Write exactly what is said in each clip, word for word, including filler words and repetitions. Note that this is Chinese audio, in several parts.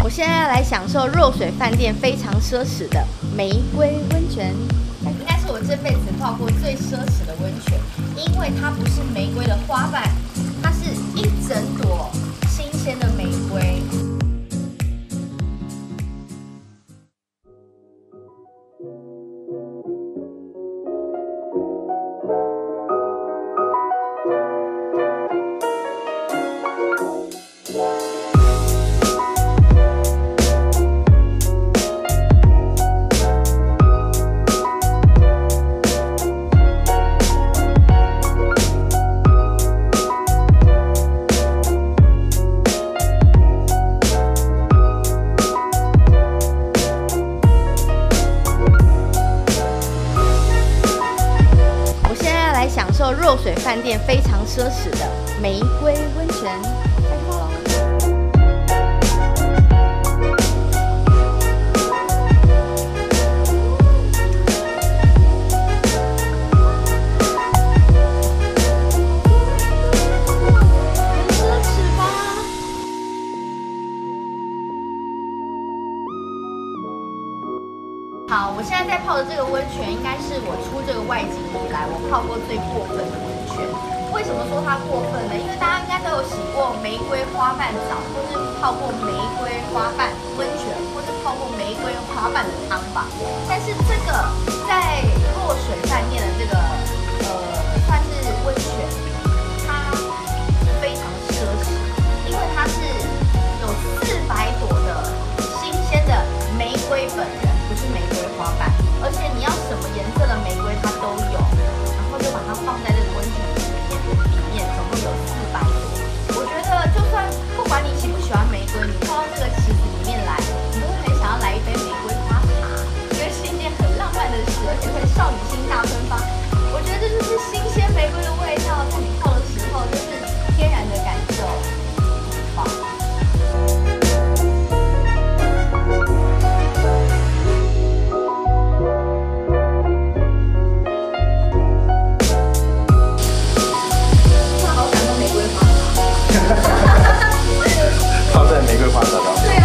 现在要来享受若水饭店非常奢侈的玫瑰温泉，应该是我这辈子泡过最奢侈的温泉，因为它不是玫瑰的花瓣，它是一整朵新鲜的玫瑰。享受若水饭店非常奢侈的玫瑰温泉，开泡喽！很奢侈吧？好，我现在在泡的这个温泉，应该是我出这个外景以来我泡过最过分的温泉。为什么说它过分呢？因为大家应该都有洗过玫瑰花瓣澡，或是泡过玫瑰花瓣温泉，或是泡过玫瑰花瓣的汤吧。但是这个在若水饭店的这个呃算是温泉，它非常奢侈，因为它是有四百朵的新鲜的玫瑰本人，不是玫瑰花瓣，而且你要什么颜色的玫瑰它都有，然后就把它放在这个温泉里面，里面总共有四百朵。我觉得就算不管你喜不喜欢玫瑰，你泡到这个池子里面来，你都会很想要来一杯玫瑰花茶，因为是一件很浪漫的事，而且会少女心大喷发。我觉得这就是新鲜玫瑰的味道，在你泡的时候就是天然的感受，棒。 泡在玫瑰花茶当中。 对啊。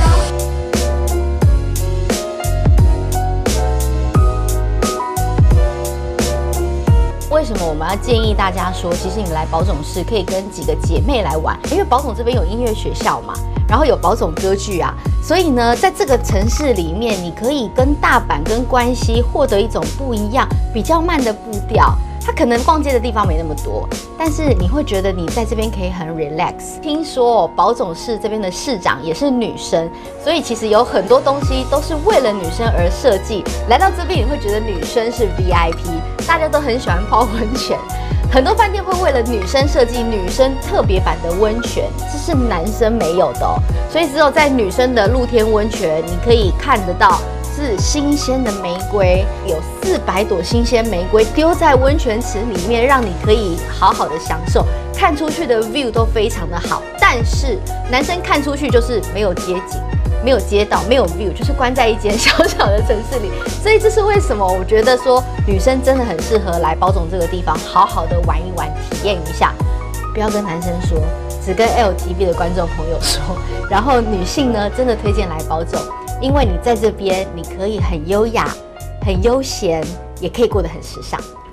为什么我们要建议大家说，其实你来宝冢市可以跟几个姐妹来玩，因为宝冢这边有音乐学校嘛，然后有宝冢歌剧啊，所以呢，在这个城市里面，你可以跟大阪、跟关西获得一种不一样、比较慢的步调。它可能逛街的地方没那么多，但是你会觉得你在这边可以很 relax。听说哦，宝冢市这边的市长也是女生，所以其实有很多东西都是为了女生而设计。来到这边，你会觉得女生是 V I P， 大家都很喜欢泡温泉。很多饭店会为了女生设计女生特别版的温泉，这是男生没有的哦。所以只有在女生的露天温泉，你可以看得到。是新鲜的玫瑰，有四百朵新鲜玫瑰丢在温泉池里面，让你可以好好的享受，看出去的 view 都非常的好。但是男生看出去就是没有街景，没有街道，没有 view， 就是关在一间小小的城市里。所以这是为什么我觉得说女生真的很适合来宝冢这个地方，好好的玩一玩，体验一下。不要跟男生说，只跟 L T V 的观众朋友说。然后女性呢，真的推荐来宝冢。因为你在这边，你可以很优雅、很悠闲，也可以过得很时尚。